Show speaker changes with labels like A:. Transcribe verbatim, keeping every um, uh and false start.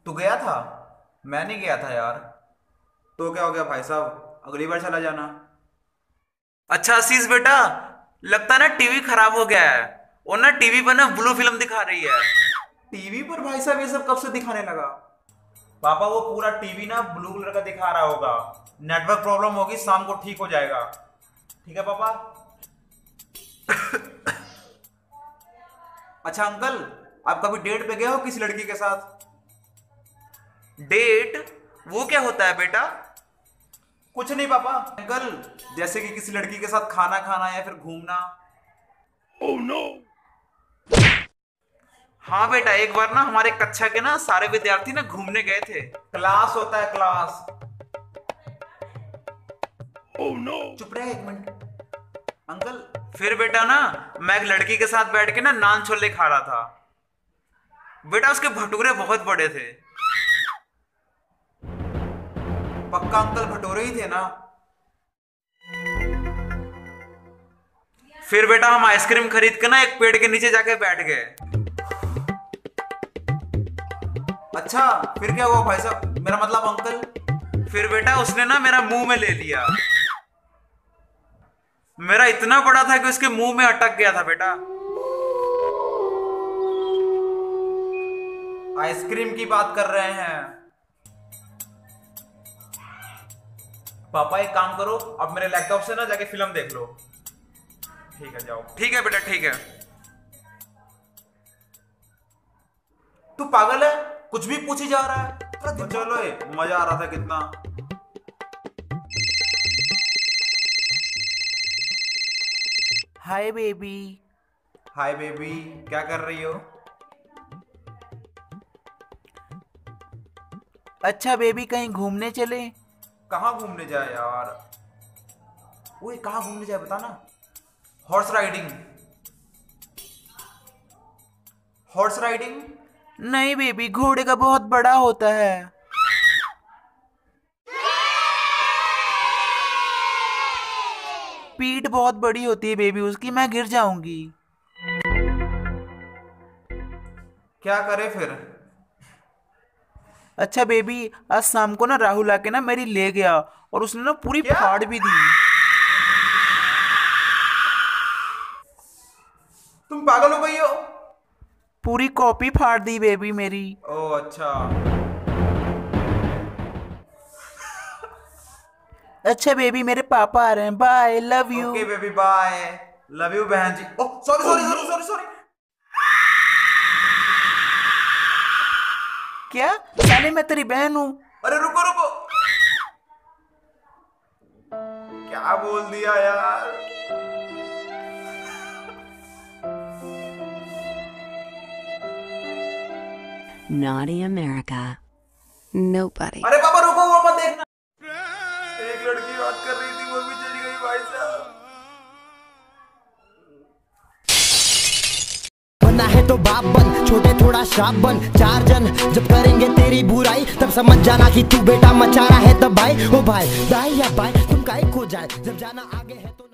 A: तू गया था? मैं नहीं गया था यार। तो क्या हो गया भाई साहब, अगली बार चला जाना। अच्छा आशीष बेटा, लगता है ना टीवी खराब हो गया है और ना टीवी पर ना ब्लू फिल्म दिखा रही है। टीवी पर भाई साहब ये सब कब से दिखाने लगा? पापा वो पूरा टीवी ना ब्लू कलर का दिखा रहा होगा। नेटवर्क प्रॉब्लम होगी, शाम को ठीक हो जाएगा। ठीक है पापा। अच्छा अंकल, आप कभी डेट पे गए हो किसी लड़की के साथ? डेट? वो क्या होता है बेटा? कुछ नहीं पापा। अंकल, जैसे कि किसी लड़की के साथ खाना खाना या फिर घूमना। Oh no. हाँ बेटा, एक बार ना हमारे कक्षा के ना सारे विद्यार्थी ना घूमने गए थे। क्लास होता है क्लास। Oh no. चुप रहे एक मिनट। अंकल, फिर बेटा ना मैं एक लड़की के साथ बैठ के ना नान छोले खा रहा था। बेटा उसके भटूरे बहुत बड़े थे। पक्का अंकल भटूरे ही थे ना? फिर बेटा हम आइसक्रीम खरीद के ना एक पेड़ के नीचे जाके बैठ गए। अच्छा फिर क्या हुआ भाई साहब, मेरा मतलब अंकल? फिर बेटा उसने ना मेरा मुंह में ले लिया। मेरा इतना बड़ा था कि उसके मुंह में अटक गया था बेटा। आइसक्रीम की बात कर रहे हैं। पापा एक काम करो, अब मेरे लैपटॉप से ना जाके फिल्म देख लो। ठीक है जाओ। ठीक है बेटा ठीक है। तू पागल है, कुछ भी पूछी जा रहा है। तो चलो ये मजा आ रहा था कितना।
B: Hi baby.
A: हाय बेबी, क्या कर रही हो?
B: अच्छा बेबी, कहीं घूमने चले?
A: कहाँ घूमने जाए यार? ओए कहाँ घूमने जाए बता ना। Horse riding. Horse riding?
B: नहीं बेबी, घोड़े का बहुत बड़ा होता है। पीठ बहुत बड़ी होती है बेबी उसकी, मैं गिर जाऊंगी।
A: क्या करे फिर?
B: अच्छा बेबी, आज शाम को ना राहुल आके ना मेरी ले गया और उसने ना पूरी
A: क्या?
B: फाड़ भी दी।
A: तुम पागल हो गई हो?
B: पूरी कॉपी फाड़ दी बेबी मेरी।
A: ओह अच्छा।
B: अच्छा बेबी, मेरे पापा आ रहे हैं, bye, love you.
A: Okay baby bye. Love you बहन जी। Oh sorry sorry sorry sorry sorry.
B: क्या साले, मैं तेरी बहन हूँ।
A: अरे रुको रुको, क्या बोल दिया यार।
C: Naughty America. Nobody.
A: अरे पापा रुको, वो मत देखना। एक लड़की बात कर रही थी, वो भी चली गई भाई साहब।
D: बनना है तो बाप बन, छोटे थोड़ा शाप बन। चार जन जब करेंगे तेरी बुराई, तब समझ जाना कि तू बेटा मचा रहा है तबाही। ओ भाई दाई या भाई, तुम काहे खो जाए, जब जाना आगे है तो